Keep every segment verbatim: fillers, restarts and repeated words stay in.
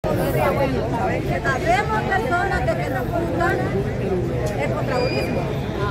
Sabemos personas de que nos gustan el contrabandismo.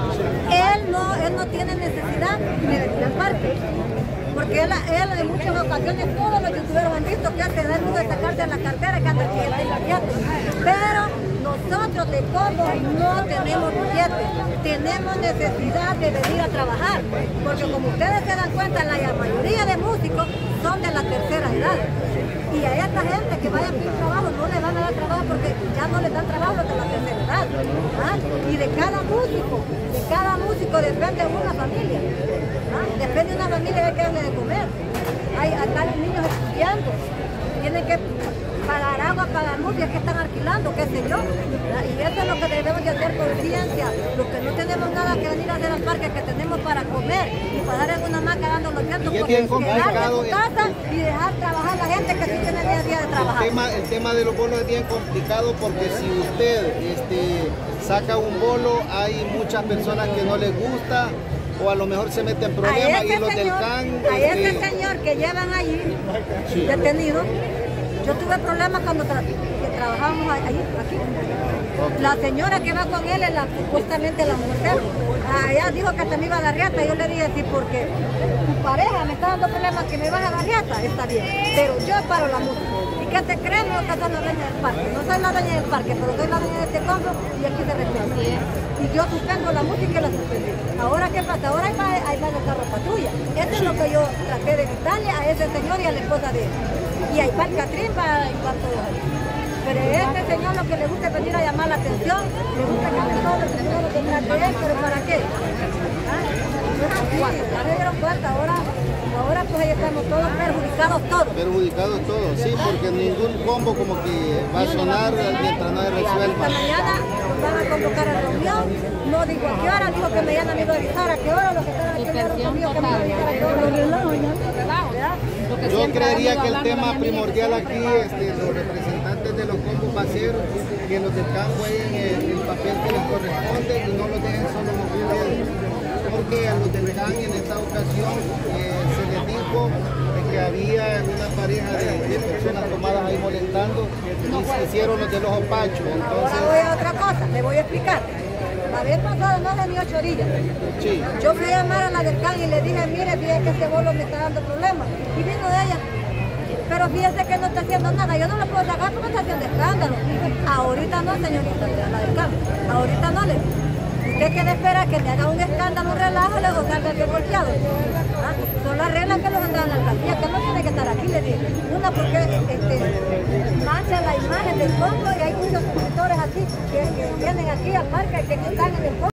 Él no, él no tiene necesidad de venir al parque. Porque él, él en muchas ocasiones, todos los youtubers han visto que hace el mundo de sacarse la cartera que anda el billete y la billete. Pero nosotros de Combo no tenemos billete, tenemos necesidad de venir a trabajar. Porque como ustedes se dan cuenta, la mayoría de músicos son de la tercera edad. Y a esta gente que vaya a pedir trabajo no le van a dar trabajo porque ya no les dan trabajo los de la tercera edad. ¿Ah? Y de cada músico, de cada músico depende una familia. ¿Ah? Depende de una familia de que darle de comer. Hay acá hay niños estudiando, tienen que pagar agua, pagar luz, y es que están alquilando, qué sé yo. ¿Ah? Y eso es lo que debemos de hacer conciencia. Los que no tenemos nada que venir a hacer al parque, que tenemos para comer y para dar en una maca dando los vientos, porque quedarse en su casa y dejar trabajar a la gente que sí tiene día a día de trabajar. El tema, el tema de los bolos es bien complicado porque si usted este, saca un bolo, hay muchas personas que no les gusta o a lo mejor se meten en problemas y los señor, del C A N... A este, ese señor que llevan allí, sí, detenido, yo tuve problemas cuando tra que trabajábamos allí, aquí. Okay. La señora que va con él es la, supuestamente la mujer. Ella dijo que hasta me iba a dar riata. Yo le dije, sí, porque tu pareja me está dando problemas que me vas a dar riata, está bien. Pero yo paro la música. ¿Y qué te crees? No, que soy la dueña del parque. No soy la dueña del parque, pero soy la dueña de este Combo y aquí se respeta. Y yo suspendo la música y la suspendí. Ahora, ¿qué pasa? Ahora hay va, hay va el carro patrulla. Eso es lo que yo traté de evitarle a ese señor y a la esposa de él. Y ahí va el Catrín, va, va todo ahí. Pero este señor lo que le gusta es venir a llamar la atención, le gusta que hable todo el señor detrás de él, pero ¿para qué? ¿Ah? Sí, ya se dieron cuenta, ahora, ahora pues ahí estamos todos perjudicados todos. Perjudicados todos, sí, porque ningún combo como que va a sonar mientras no se resuelva. Esta mañana nos van a convocar a reunión, no digo a qué hora, dijo que mañana me iba a avisar a qué hora, lo que están haciendo conmigo, que me iba a avisar a qué hora. Yo creería que el tema primordial aquí, este, los representantes de los combos vaceros, que los del campo hagan el, el papel que les corresponde y no los dejen solo los ustedes. Porque a los del C A N en esta ocasión eh, se les dijo que había una pareja de, de personas tomadas ahí molestando y se hicieron los de los opachos. Entonces... Ahora voy a otra cosa, le voy a explicar. La vez pasada no le dio chorilla. Sí. Yo fui a llamar a la del C A N y le dije, mire, fíjese que este bolo me está dando problemas. Y vino de ella. Pero fíjese que no está haciendo nada. Yo no lo puedo sacar porque está haciendo escándalo. Ahorita no, señorita, la del C A N. Ahorita no le. ¿Usted qué le espera? Que me haga un escándalo, un relajo, luego salga bien golpeado. ¿Ah? Son las reglas que los andan en la alcaldía, que no tiene que estar aquí, le dije. Una, porque este, mancha la imagen del Combo y hay muchos suscriptores aquí que, que vienen aquí al parque que no están en el Combo.